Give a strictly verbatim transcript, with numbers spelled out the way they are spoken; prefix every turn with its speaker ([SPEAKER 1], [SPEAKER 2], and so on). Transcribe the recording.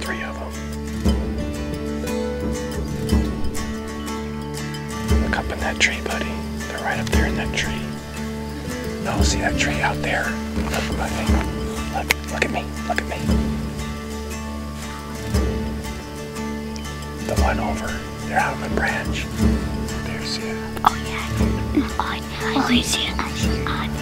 [SPEAKER 1] three of them. Look up in that tree, buddy. They're right up there in that tree. No, see that tree out there? Look, buddy. Look, look at me. Look at me. The one over. They're out on the branch. There, see it?
[SPEAKER 2] Oh, yeah. I, I, I see it. I see it.